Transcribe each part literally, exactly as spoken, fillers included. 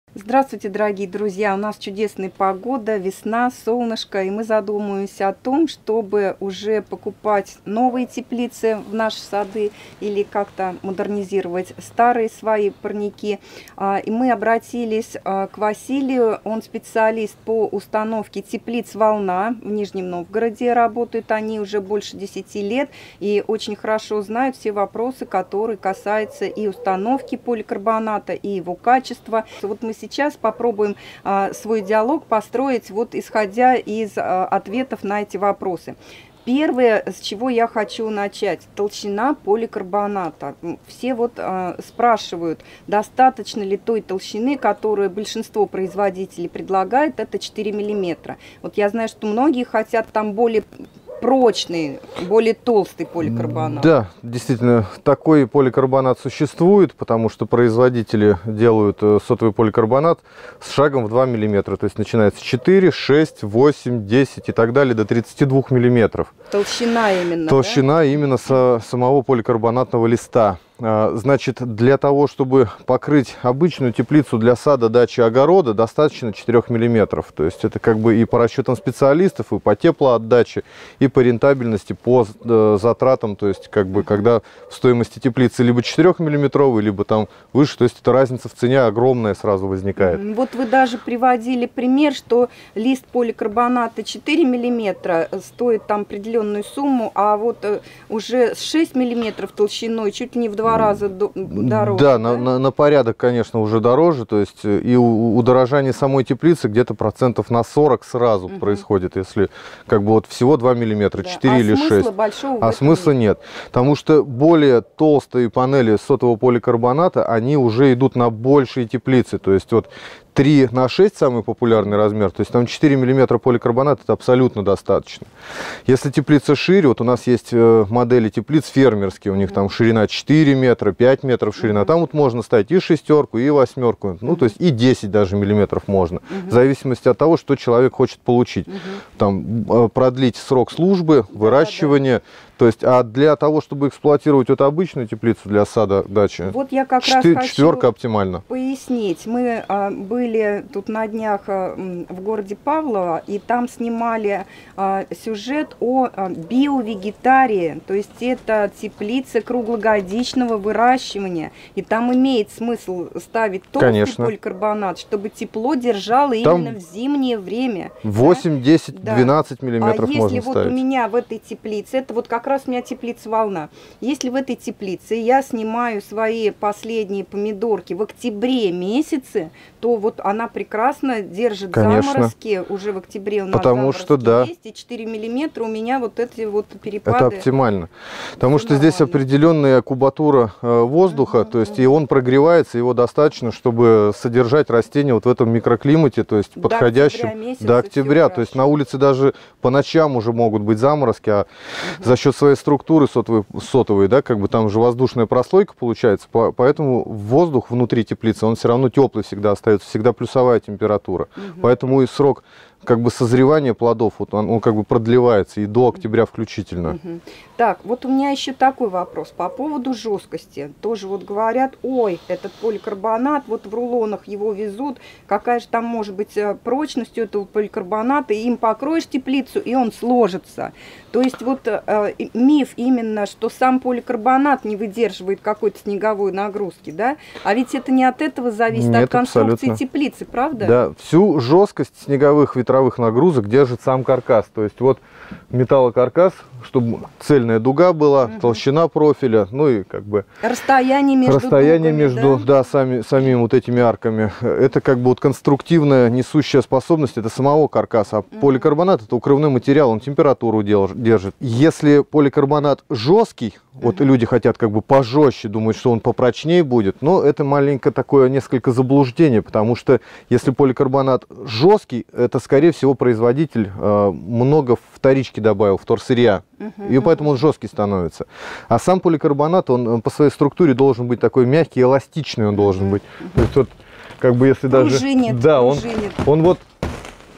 Здравствуйте, дорогие друзья! У нас чудесная погода, весна, солнышко, и мы задумываемся о том, чтобы уже покупать новые теплицы в наши сады или как-то модернизировать старые свои парники. И мы обратились к Василию, он специалист по установке теплиц «Волна» в Нижнем Новгороде. Работают они уже больше десяти лет и очень хорошо знают все вопросы, которые касаются и установки поликарбоната, и его качества. Вот мы сейчас попробуем а, свой диалог построить, вот исходя из а, ответов на эти вопросы. Первое, с чего я хочу начать, толщина поликарбоната. Все вот а, спрашивают, достаточно ли той толщины, которую большинство производителей предлагает, это четыре миллиметра. Вот я знаю, что многие хотят там более прочный, более толстый поликарбонат. Да, действительно, такой поликарбонат существует, потому что производители делают сотовый поликарбонат с шагом в два миллиметра. То есть начинается с четыре, шесть, восемь, десять и так далее до тридцати двух миллиметров. Толщина именно, Толщина, да? Именно со самого поликарбонатного листа. Значит, для того, чтобы покрыть обычную теплицу для сада, дачи, огорода, достаточно четырёх миллиметров. То есть это как бы и по расчетам специалистов, и по теплоотдаче, и по рентабельности, по затратам. То есть как бы когда в стоимости теплицы либо четырёхмиллиметровый, либо там выше, то есть эта разница в цене огромная сразу возникает. Вот вы даже приводили пример, что лист поликарбоната четыре миллиметра стоит там определенную сумму, а вот уже с шесть миллиметров толщиной чуть ли не в два раза дороже. Да, да? На, на, на порядок, конечно, уже дороже. То есть и удорожание самой теплицы где-то процентов на сорок сразу угу. происходит, если как бы вот всего два миллиметра, да. четыре а или шесть. А смысла нет. Потому что более толстые панели сотового поликарбоната, они уже идут на большие теплицы. То есть вот три на шесть самый популярный размер, то есть там четыре миллиметра поликарбоната, это абсолютно достаточно. Если теплица шире, вот у нас есть модели теплиц фермерские, у них там ширина четыре метра, пять метров ширина, там вот можно ставить и шестерку, и восьмерку, ну то есть и десять даже миллиметров можно, в зависимости от того, что человек хочет получить. Там продлить срок службы, выращивания. То есть, а для того, чтобы эксплуатировать вот обычную теплицу для сада, дачи, вот я как четыре, раз хочу четверка оптимально. Пояснить. Мы а, были тут на днях а, в городе Павлово, и там снимали а, сюжет о а, биовегетарии. То есть, это теплица круглогодичного выращивания. И там имеет смысл ставить толстый поликарбонат, чтобы тепло держало там именно в зимнее время. восемь, десять, двенадцать миллиметров а можно если ставить. Вот у меня в этой теплице, это вот как раз у меня теплица «Волна». Если в этой теплице я снимаю свои последние помидорки в октябре месяце, то вот она прекрасно держит Конечно. заморозки. Уже в октябре у нас Потому что, да. есть, и четыре миллиметра у меня вот эти вот перепады. Это оптимально. Потому что здесь определенная кубатура э, воздуха, uh-huh, то есть uh-huh. и он прогревается, его достаточно, чтобы содержать растения вот в этом микроклимате, то есть до подходящем октября, до октября. То есть на улице даже по ночам уже могут быть заморозки, а uh-huh. за счет своей структуры сотовой, сотовой, да, как бы там же воздушная прослойка получается, по, поэтому воздух внутри теплицы, он все равно теплый всегда остается, всегда плюсовая температура. Угу. Поэтому и срок как бы созревания плодов, вот он, он как бы продлевается и до октября включительно. Угу. Так, вот у меня еще такой вопрос по поводу жесткости. Тоже вот говорят, ой, этот поликарбонат, вот в рулонах его везут, какая же там может быть прочность у этого поликарбоната, и им покроешь теплицу, и он сложится. То есть вот э, миф именно, что сам поликарбонат не выдерживает какой-то снеговой нагрузки, да? А ведь это не от этого зависит, Нет, от конструкции абсолютно. Теплицы, правда? Да, всю жесткость снеговых ветровых нагрузок держит сам каркас. То есть вот металлокаркас, чтобы цельная дуга была, угу. толщина профиля, ну и как бы расстояние между, расстояние дугами, между да? Да, сами, самими вот этими арками. Это как бы вот конструктивная несущая способность это самого каркаса. А угу. поликарбонат это укрывной материал, он температуру держит. Если поликарбонат жесткий, угу. вот люди хотят как бы пожестче, думают, что он попрочнее будет, но это маленькое такое несколько заблуждение, потому что если поликарбонат жесткий, это скорее всего производитель э, много вторички добавил, вторсырья. Uh-huh, и поэтому uh-huh. он жесткий становится. А сам поликарбонат, он, он по своей структуре должен быть такой мягкий, эластичный он должен uh-huh. быть. То есть вот, как бы если пружинит, даже... Да, он, он вот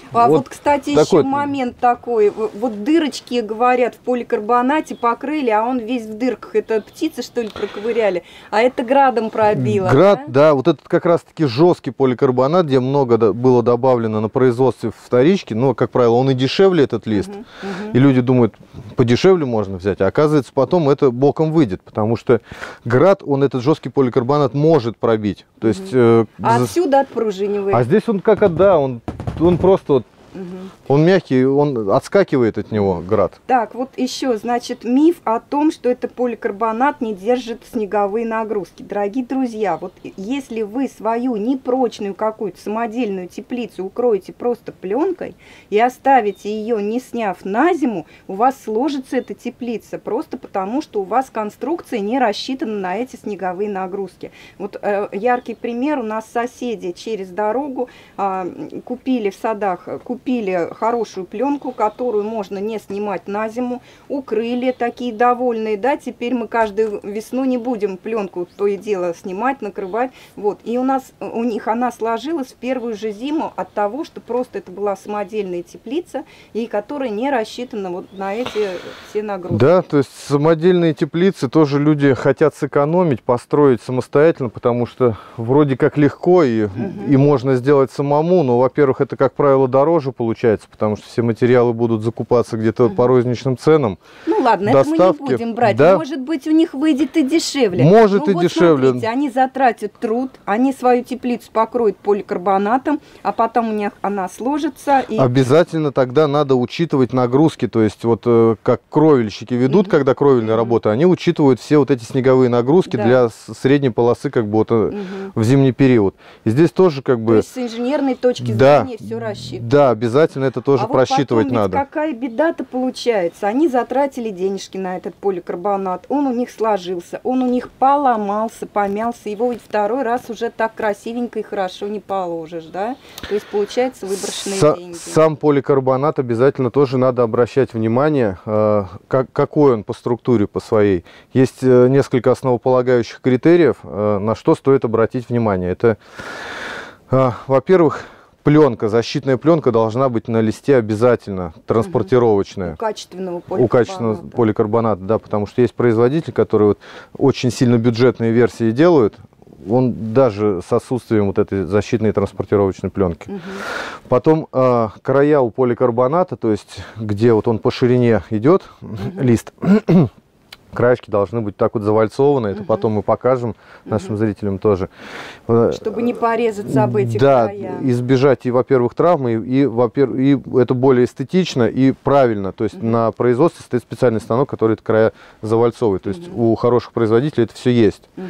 А вот, вот кстати, такой... еще момент такой. Вот дырочки, говорят, в поликарбонате покрыли, а он весь в дырках. Это птицы, что ли, проковыряли? А это градом пробило. Град, да? да, вот этот как раз-таки жесткий поликарбонат, где много было добавлено на производстве вторички. Но, как правило, он и дешевле, этот лист. Uh-huh, uh-huh. И люди думают, подешевле можно взять. А оказывается, потом это боком выйдет. Потому что град, он этот жесткий поликарбонат может пробить. То есть, uh-huh. э, а за... отсюда отпружинивает. А здесь он как, да, он, он просто... Вот, угу. Он мягкий, он отскакивает от него, град. Так, вот еще, значит, миф о том, что это поликарбонат не держит снеговые нагрузки. Дорогие друзья, вот если вы свою непрочную какую-то самодельную теплицу укроете просто пленкой и оставите ее, не сняв на зиму, у вас сложится эта теплица просто потому, что у вас конструкция не рассчитана на эти снеговые нагрузки. Вот э, яркий пример, у нас соседи через дорогу э, купили в садах, купили хорошую пленку, которую можно не снимать на зиму, укрыли, такие довольные, да, теперь мы каждую весну не будем пленку то и дело снимать, накрывать, вот, и у нас, у них она сложилась в первую же зиму от того, что просто это была самодельная теплица, и которая не рассчитана вот на эти все нагрузки. Да, то есть самодельные теплицы тоже люди хотят сэкономить, построить самостоятельно, потому что вроде как легко и, угу. и можно сделать самому, но, во-первых, это, как правило, дороже получается, потому что все материалы будут закупаться где-то угу. по розничным ценам. Ну ладно, доставки. Это мы не будем брать. Да. Может быть, у них выйдет и дешевле. Может ну, и вот дешевле. Смотрите, они затратят труд, они свою теплицу покроют поликарбонатом, а потом у них она сложится. И... Обязательно тогда надо учитывать нагрузки, то есть вот э, как кровельщики ведут, угу. когда кровельная угу. работа, они учитывают все вот эти снеговые нагрузки да. для средней полосы как бы вот, угу. в зимний период. И здесь тоже как бы... То есть с инженерной точки да, зрения все рассчитано. Да, обязательно это тоже а просчитывать вот надо. Какая беда-то получается? Они затратили денежки на этот поликарбонат, он у них сложился, он у них поломался, помялся, его ведь второй раз уже так красивенько и хорошо не положишь, да? То есть получается выброшенные С деньги. Сам поликарбонат обязательно тоже надо обращать внимание, э, как, какой он по структуре, по своей. Есть э, несколько основополагающих критериев, э, на что стоит обратить внимание. Это, э, во-первых, пленка, защитная пленка должна быть на листе обязательно, транспортировочная. У качественного поликарбоната. У качественного поликарбоната, да, потому что есть производители, которые вот очень сильно бюджетные версии делают, он даже с отсутствием вот этой защитной транспортировочной пленки. Угу. Потом э, края у поликарбоната, то есть где вот он по ширине идет, угу. лист, краешки должны быть так вот завальцованы, это угу. потом мы покажем нашим угу. зрителям тоже. Чтобы не порезаться об эти да, края. Да, избежать и, во-первых, травмы, и, во-первых, и это более эстетично и правильно. То есть угу. на производстве стоит специальный станок, который эти края завальцовывает. То есть угу. у хороших производителей это все есть. Угу.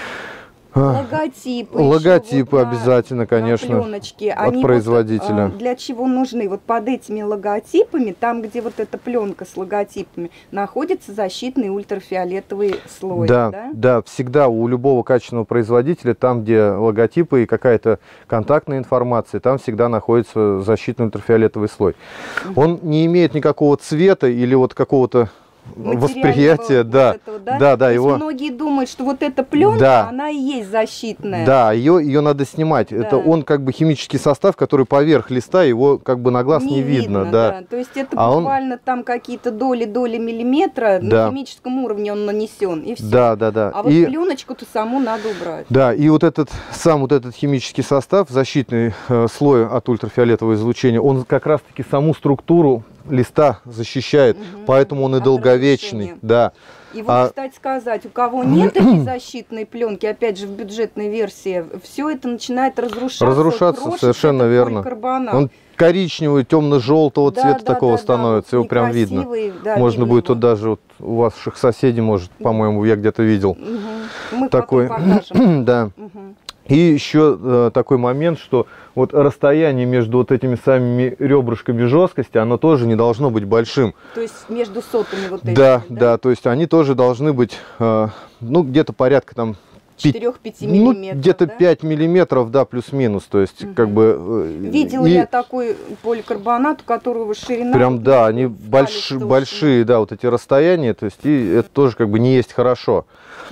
Логотипы. Логотипы вот обязательно, на, конечно, на пленочке. от Они производителя. Вот, для чего нужны? Вот под этими логотипами, там, где вот эта пленка с логотипами, находится защитный ультрафиолетовый слой. Да, да, да, всегда у любого качественного производителя, там, где логотипы и какая-то контактная информация, там всегда находится защитный ультрафиолетовый слой. Угу. Он не имеет никакого цвета или вот какого-то восприятие, да, вот этого, да, да, да, его. Многие думают, что вот эта пленка, да. она и есть защитная. Да, ее, ее надо снимать. Да. Это он как бы химический состав, который поверх листа, его как бы на глаз не, не видно, видно да. да. То есть это а буквально он... там какие-то доли, доли миллиметра да. на химическом уровне он нанесен и все. Да, да, да. А вот и... пленочку-то саму надо убрать. Да, и вот этот сам вот этот химический состав, защитный э, слой от ультрафиолетового излучения, он как раз-таки саму структуру листа защищает, угу. поэтому он и долговечный. Да. И вот, а... кстати сказать, у кого нет этой защитной пленки, опять же в бюджетной версии, все это начинает разрушаться. Разрушаться, совершенно верно. Он коричневый, темно-желтого да, цвета да, такого да, становится, да, его прям видно. Да, Можно будет его. Тут даже вот у ваших соседей, может, по-моему, я где-то видел. Угу. Мы такой. Потом покажем. Да. Угу. И еще э, такой момент, что вот расстояние между вот этими самыми ребрышками жесткости, оно тоже не должно быть большим. То есть между сотами вот этими, да, да? Да, то есть они тоже должны быть, э, ну, где-то порядка там четыре-пять миллиметров, ну, где-то да? пять миллиметров, да, плюс-минус, то есть угу. как бы... Э, Видела и... я такой поликарбонат, у которого ширина... Прям, да, они больш... большие, да, вот эти расстояния, то есть и это тоже как бы не есть хорошо.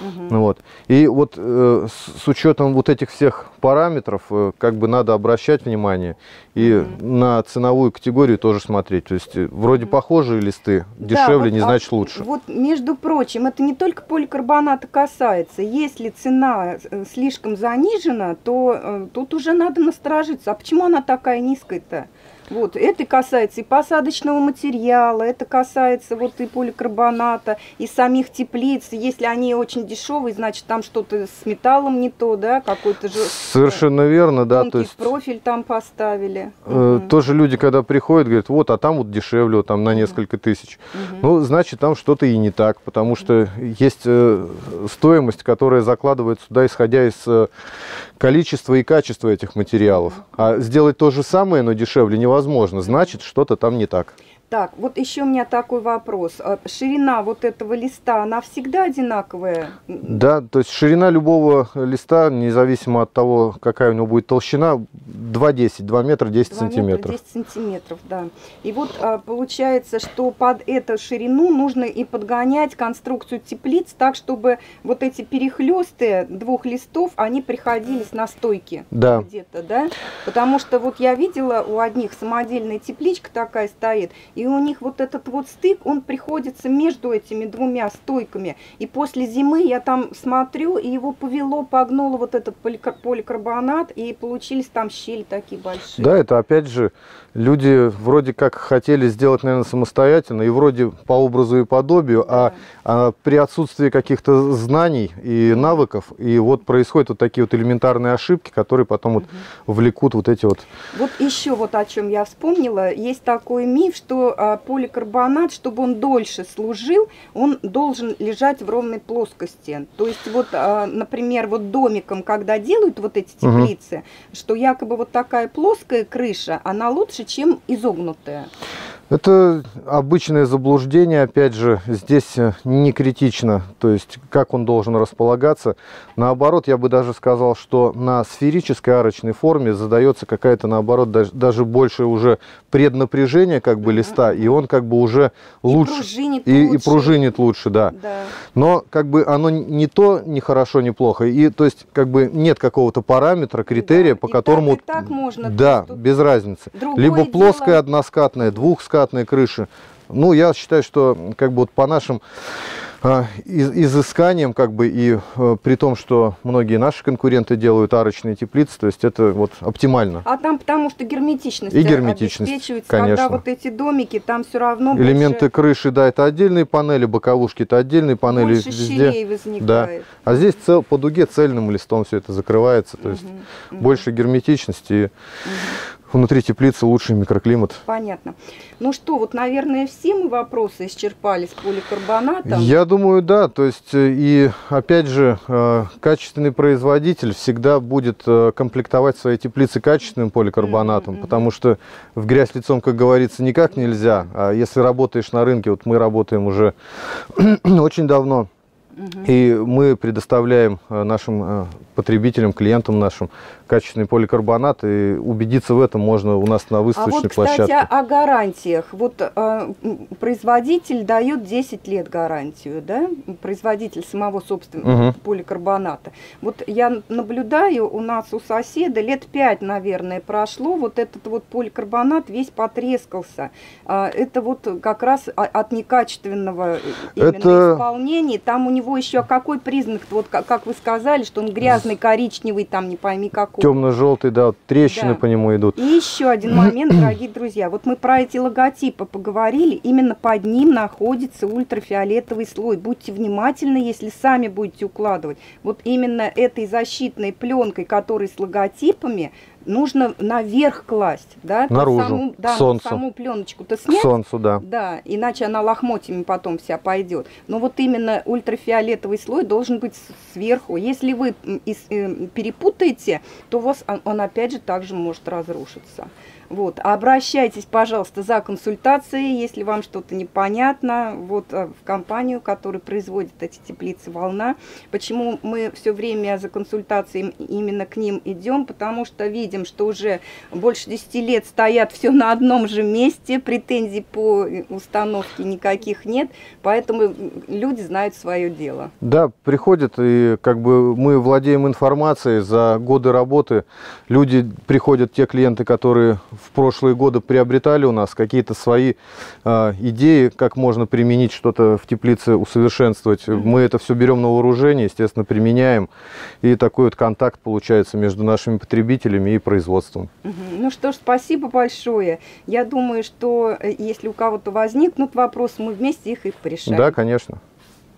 Угу. Вот. И вот э, с, с учетом вот этих всех параметров, э, как бы надо обращать внимание и угу. на ценовую категорию тоже смотреть. То есть вроде угу. похожие листы, дешевле, да, вот, не а, значит лучше. Вот, между прочим, это не только поликарбоната касается. Если цена слишком занижена, то э, тут уже надо насторожиться. А почему она такая низкая-то? Вот, это касается и посадочного материала, это касается вот и поликарбоната, и самих теплиц. Если они очень дешевые, значит там что-то с металлом не то, да, какой-то же. Совершенно верно, да. То есть профиль там поставили. Э, угу. Тоже люди, когда приходят, говорят, вот, а там вот дешевле, вот, там на несколько тысяч. Угу. Ну, значит, там что-то и не так, потому что есть э, стоимость, которая закладывается сюда, исходя из э, количества и качества этих материалов. Угу. А сделать то же самое, но дешевле невозможно. Возможно, значит, что-то там не так. Так, вот еще у меня такой вопрос. Ширина вот этого листа, она всегда одинаковая? Да, то есть ширина любого листа, независимо от того, какая у него будет толщина, два десять, два метра десять сантиметров. десять сантиметров, да. И вот получается, что под эту ширину нужно и подгонять конструкцию теплиц так, чтобы вот эти перехлесты двух листов, они приходились на стойки. Да. Где-то, да? Потому что вот я видела, у одних самодельная тепличка такая стоит, и у них вот этот вот стык, он приходится между этими двумя стойками. И после зимы я там смотрю, и его повело, погнуло вот этот поликарбонат, и получились там щели такие большие. Да, это опять же, люди вроде как хотели сделать, наверное, самостоятельно, и вроде по образу и подобию, да. а, а при отсутствии каких-то знаний и навыков, и вот происходят вот такие вот элементарные ошибки, которые потом вот угу. влекут вот эти вот... Вот еще вот о чем я вспомнила, есть такой миф, что а, поликарбонат, чтобы он дольше служил, он должен лежать в ровной плоскости. То есть вот, а, например, вот домиком, когда делают вот эти теплицы, угу. что якобы вот такая плоская крыша, она лучше, чем изогнутая. Это обычное заблуждение, опять же, здесь не критично, то есть как он должен располагаться. Наоборот, я бы даже сказал, что на сферической арочной форме задается какая-то, наоборот, даже, даже больше уже преднапряжение как бы листа, и он как бы уже лучше, и пружинит, и, лучше. И пружинит лучше, да. да. Но как бы оно не то, не хорошо, не плохо, и то есть как бы нет какого-то параметра, критерия, да. по и которому... Так, и так можно. Да, без разницы. Либо плоская, дело... односкатная, двухскатная крыши. Ну, я считаю, что как бы вот по нашим э, из, изысканиям, как бы и э, при том, что многие наши конкуренты делают арочные теплицы, то есть это вот оптимально. А там потому что герметичность, и герметичность обеспечивается, конечно. Когда вот эти домики, там все равно элементы больше... крыши, да, это отдельные панели, боковушки это отдельные панели. Больше везде. щелей возникает. Да. А здесь цел, по дуге цельным листом все это закрывается, то есть угу, угу. больше герметичности. И... Угу. Внутри теплицы лучший микроклимат. Понятно. Ну что, вот, наверное, все мы вопросы исчерпали с поликарбонатом. Я думаю, да. То есть, и опять же, качественный производитель всегда будет комплектовать свои теплицы качественным поликарбонатом, mm-hmm. потому что в грязь лицом, как говорится, никак нельзя. А если работаешь на рынке, вот мы работаем уже очень давно, Угу. и мы предоставляем нашим потребителям, клиентам нашим качественный поликарбонат, и убедиться в этом можно у нас на выставочной а вот, площадке. Кстати, о гарантиях. Вот э, производитель дает десять лет гарантию, да? Производитель самого собственного угу. поликарбоната. Вот я наблюдаю, у нас у соседа лет пять, наверное, прошло, вот этот вот поликарбонат весь потрескался. А, это вот как раз от некачественного именно это... исполнения. Там у него еще какой признак, вот как, как вы сказали, что он грязный, коричневый, там не пойми какой. Темно-желтый, да, вот трещины да. по нему идут. И еще один момент, дорогие друзья. Вот мы про эти логотипы поговорили, именно под ним находится ультрафиолетовый слой. Будьте внимательны, если сами будете укладывать. Вот именно этой защитной пленкой, которая с логотипами, нужно наверх класть, да, наружу, саму, да, солнцу. саму пленочку-то снять, к солнцу, да. да, иначе она лохмотьями потом вся пойдет. Но вот именно ультрафиолетовый слой должен быть сверху. Если вы перепутаете, то у вас он, он опять же также может разрушиться. Вот. Обращайтесь, пожалуйста, за консультацией, если вам что-то непонятно, вот в компанию, которая производит эти теплицы «Волна». Почему мы все время за консультацией именно к ним идем? Потому что видим, видим, что уже больше десяти лет стоят все на одном же месте, претензий по установке никаких нет, поэтому люди знают свое дело. Да, приходят, и как бы мы владеем информацией за годы работы. Люди приходят, те клиенты, которые в прошлые годы приобретали у нас какие-то свои э, идеи, как можно применить что-то в теплице, усовершенствовать. Mm-hmm. Мы это все берем на вооружение, естественно, применяем. И такой вот контакт получается между нашими потребителями и производством. Mm-hmm. Ну что ж, спасибо большое. Я думаю, что если у кого-то возникнут вопросы, мы вместе их и порешаем. Да, конечно.